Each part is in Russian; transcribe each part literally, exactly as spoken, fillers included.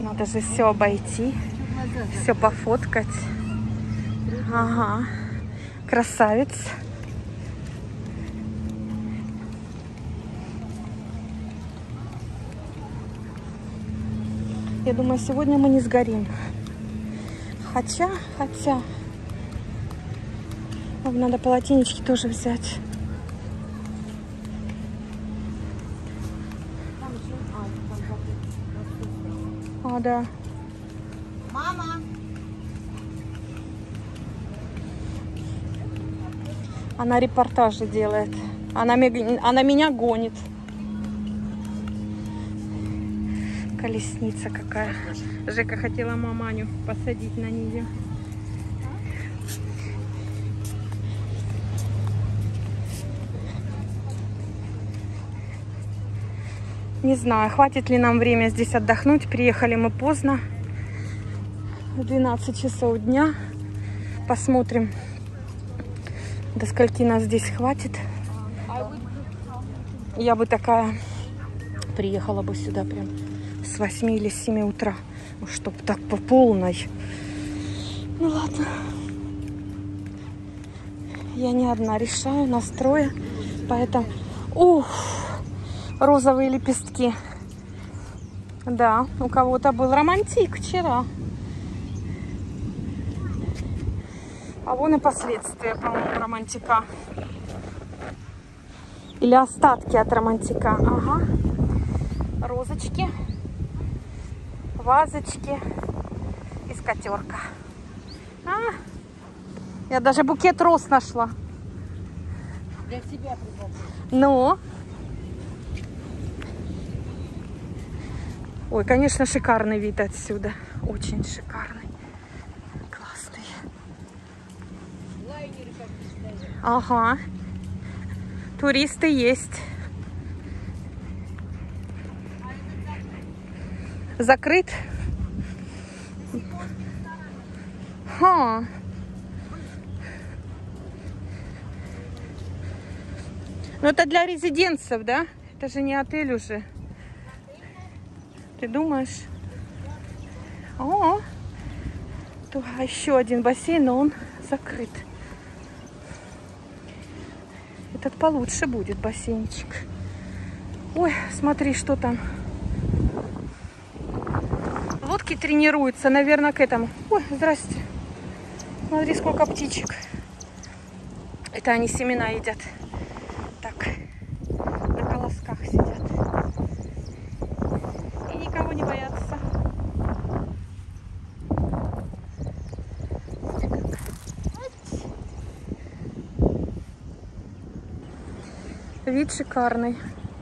Надо же все обойти, все пофоткать. Ага, красавец. Я думаю, сегодня мы не сгорим. Хотя, хотя... Вам надо полотенечки тоже взять. А, да. Мама! Она репортажи делает. Она, она меня гонит. Колесница какая. Жека хотела маманю посадить на нее. Не знаю, хватит ли нам время здесь отдохнуть. Приехали мы поздно. В двенадцать часов дня. Посмотрим, до скольки нас здесь хватит. Я бы такая приехала бы сюда прям с восьми или с семи утра. Чтоб так по полной. Ну ладно. Я не одна решаю, настроя. Поэтому... Ух! Розовые лепестки. Да, у кого-то был романтик вчера. А вон и последствия, по-моему, романтика. Или остатки от романтика. Ага. Розочки. Вазочки. И скатерка. А, я даже букет роз нашла. Для тебя приготовила. Ну. Ой, конечно, шикарный вид отсюда. Очень шикарный. Классный. Лайнеры как-то стоят. Ага. Туристы есть. Закрыт? Ха. Ну это для резидентцев, да? Это же не отель уже. Ты думаешь? О, тут еще один бассейн, но он закрыт. Этот получше будет бассейнчик. Ой, смотри, что там. Лодки тренируются, наверное, к этому. Ой, здрасте. Смотри, сколько птичек. Это они семена едят. Так, на колосках сидят. И никого не боятся. Вид шикарный.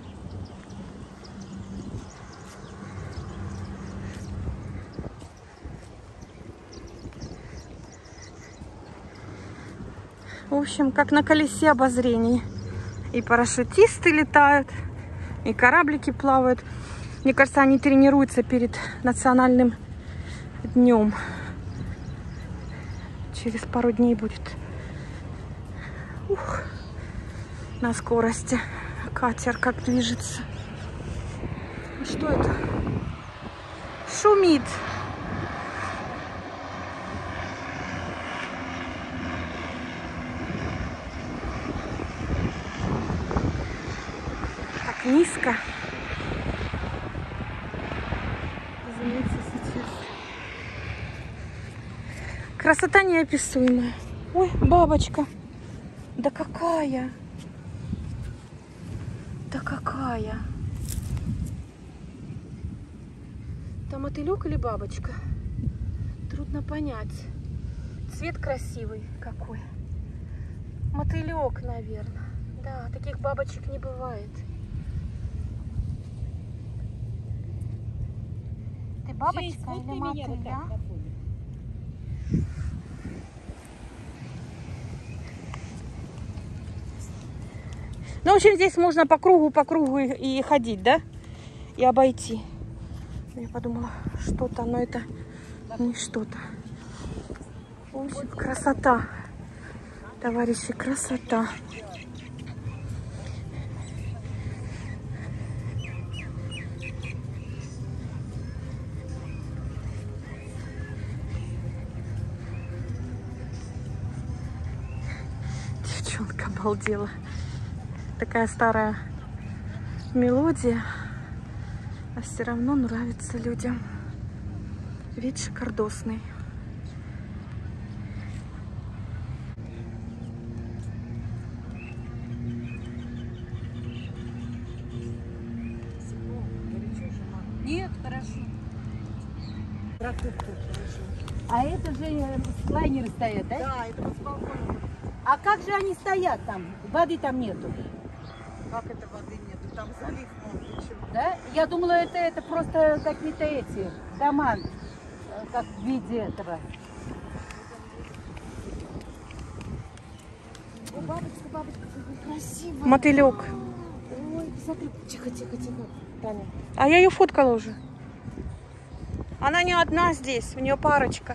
В общем, как на колесе обозрений. И парашютисты летают, и кораблики плавают. Мне кажется, они тренируются перед национальным днем. Через пару дней будет. Ух, на скорости. Катер как движется. Что это? Шумит. Так низко. Извините сейчас. Красота неописуемая. Ой, бабочка. Да какая? Да какая? Там мотылек или бабочка? Трудно понять. Цвет красивый какой. Мотылек, наверное. Да, таких бабочек не бывает. Ты бабочка Жень, или меня мотыль, вот так а? на фоне. Ну, в общем, здесь можно по кругу, по кругу и, и ходить, да? И обойти. Я подумала, что-то, но это не что-то. В общем, красота. Товарищи, красота. обалдела. Такая старая мелодия, а все равно нравится людям. Вид шикардосный. Нет, хорошо. А это же лайнеры стоят, да? Да, это с балкона. А как же они стоят там? Воды там нету. Как это воды нету? Там залив, мол, еще. Да? Я думала, это, это просто какие-то эти дома, э, как в виде этого. О, бабочка, бабочка, какая красивая. Мотылек. Ой, посмотри, тихо, тихо, тихо. Таня. А я ее фоткала уже. Она не одна здесь, у нее парочка.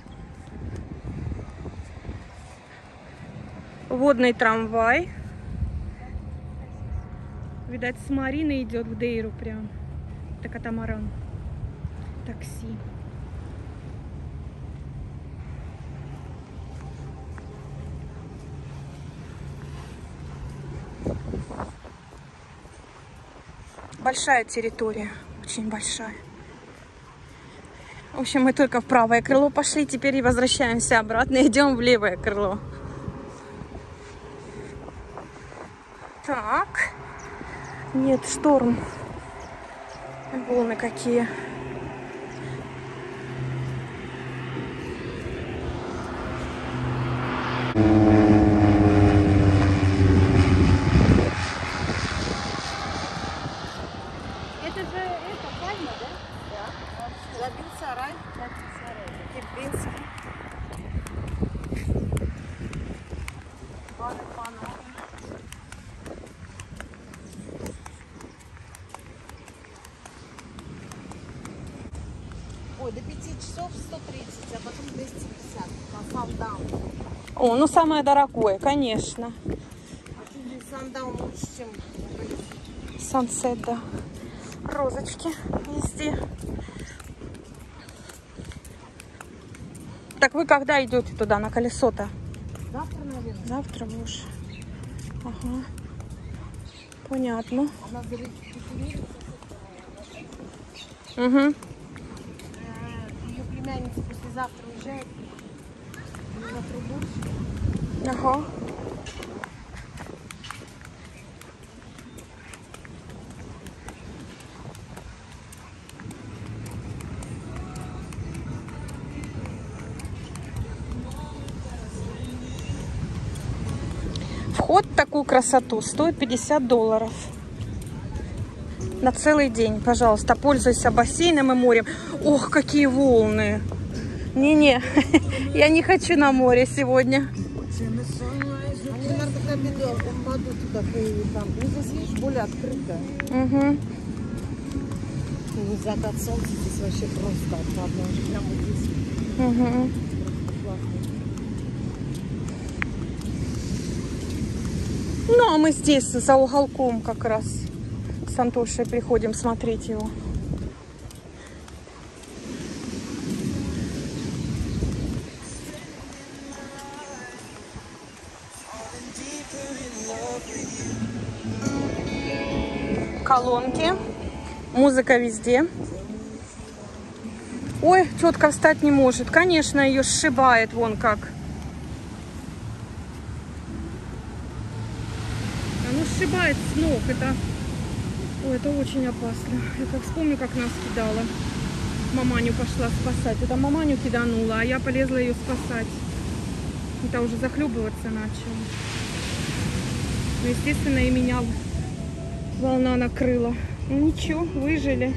Водный трамвай. Видать, с Марины идет в Дейру прям. Это катамаран. Такси. Большая территория, очень большая. В общем, мы только в правое крыло пошли, теперь и возвращаемся обратно, идем в левое крыло. Так, нет, шторм. Волны какие. Это же это пальма, да? Да. Забил сарай. Кирпинский. Паны, паны. Ой, до пяти часов сто тридцать, а потом двести пятьдесят. На Сандаун. О, ну самое дорогое, конечно. А Сандаун лучше, чем Сансет, да. Розочки везде. Так вы когда идете туда, на колесо-то? завтра, наверное. Завтра будешь. Ага. Понятно. Она зарегистрировалась. Угу. Ее племянница послезавтра уезжает. Завтра больше. Ага. Вход в такую красоту стоит пятьдесят долларов. На целый день, пожалуйста, пользуйся бассейном и морем. Ох, какие волны! Не-не, я не хочу на море сегодня. Они, наверное, когда упадут туда, там. Ну, здесь, видишь, более открыто. Угу. Ну, закат солнца здесь вообще просто отрадно. Уже прямо здесь. Угу. Классно. Ну, а мы здесь, за уголком как раз с Антошей приходим смотреть его. Колонки. Музыка везде. Ой, тетка встать не может. Конечно, ее сшибает вон как. Оно сшибает с ног. Это, ой, это очень опасно. Я как вспомню, как нас кидала. Маманю пошла спасать. Это маманю киданула, а я полезла ее спасать. Это уже захлебываться начало. Ну, естественно, и меня волна накрыла. Ну ничего, выжили.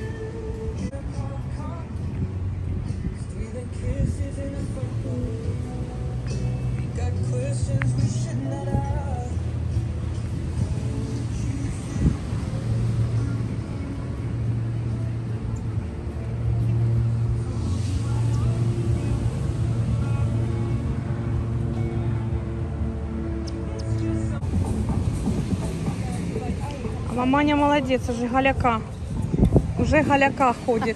Маманя молодец, уже голяка. Уже голяка ходит.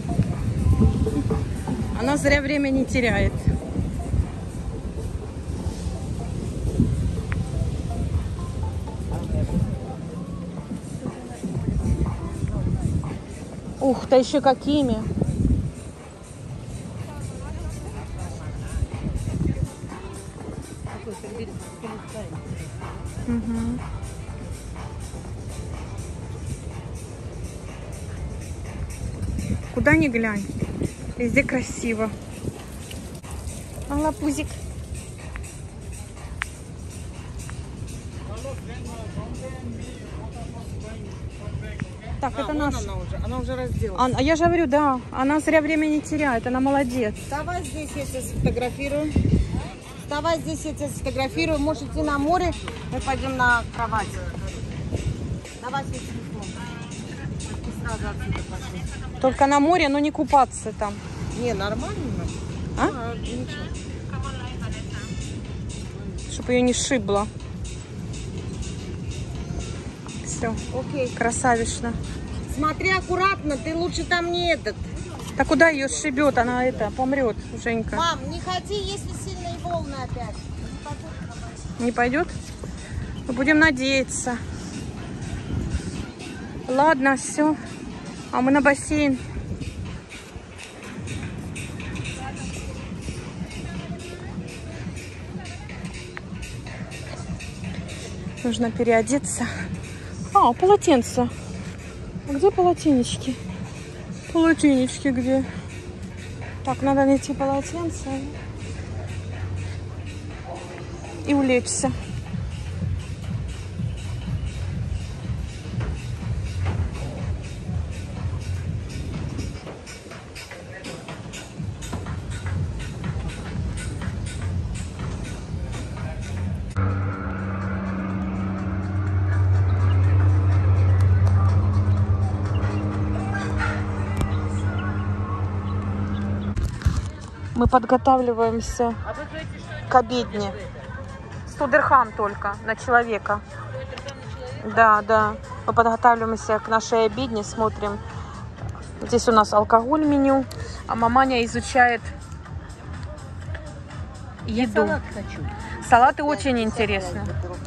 Она зря время не теряет. Ух, да еще какими. Угу. Куда ни глянь, везде красиво. А, лапузик. Так, А, это вон наш. она уже, она уже разделась. А, а я же говорю, да, она зря время не теряет, она молодец. Вставай здесь, я тебя сфотографирую. Вставай здесь, я тебя сфотографирую. Можешь идти на море, мы пойдем на кровать. Давай свой телефон. И сразу отсюда пошли. Только на море, но не купаться там. Не, нормально. А? А, ничего. Чтобы ее не шибло. Все, Окей. красавично. Смотри аккуратно, ты лучше там не этот. Так куда ее шибет? Она это помрет, Женька. Мам, не ходи, если сильные волны опять. Не пойдет? Мы будем надеяться. Ладно, все. А мы на бассейн. Нужно переодеться. А, полотенце. Где полотенечки? Полотенечки где? Так, надо найти полотенце и улечься. Мы подготавливаемся к обедне. сто дирхам только на человека. Да, да. Мы подготавливаемся к нашей обедне, смотрим. Здесь у нас алкоголь меню, а маманя изучает еду. Салат хочу. Салаты очень интересны.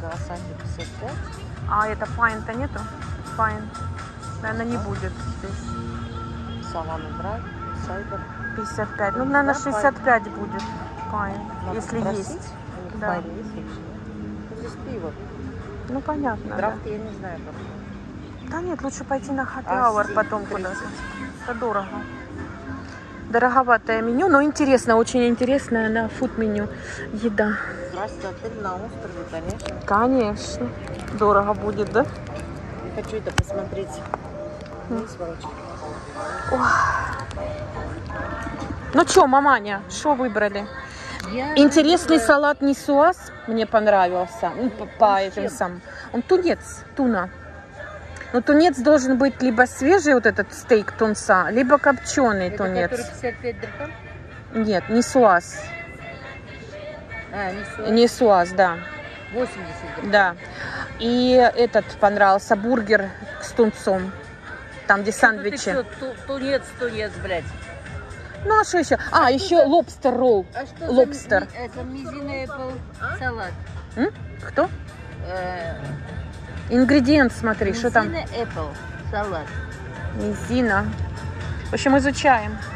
А это файн-то нету? Файн. Наверное, не будет здесь. Салам брать, сайдер. пятьдесят пять. Ну, наверное, шестьдесят пять будет. Файн. Если Спросить? есть. У них Да. файн есть вообще? Здесь пиво. Ну, понятно. Да. Драфт я не знаю. Как. Да нет, лучше пойти на happy А, hour семь потом тридцать. куда-то. Это дорого. Дороговатое меню, но интересно, очень интересное на фуд-меню. Еда. Здрасте, отель на острове, конечно. Конечно. Дорого будет, да? Я хочу это посмотреть. Ну, сволочь. Ну что, маманя, что выбрали? Я Интересный выбрала- салат нисуаз мне понравился. Ну, по, по этим самым. Он тунец, туна. Но тунец должен быть либо свежий, вот этот стейк тунца, либо копченый Это тунец. который пятьдесят пять дирхам? Нет, нисуаз. А, не сорок. Нисуаз, да. восемьдесят дирхам. Да. И этот понравился бургер с тунцом. Там, где Ты сандвичи. что, ту- тунец, тунец, блядь. Ну, а что еще? А, А еще что за- лобстер ролл. А что Лобстер. за ми- это мизинный Apple салат? М? Кто? Э, Ингредиент, смотри, что там. мизинный Apple салат. Мизина. В общем, изучаем.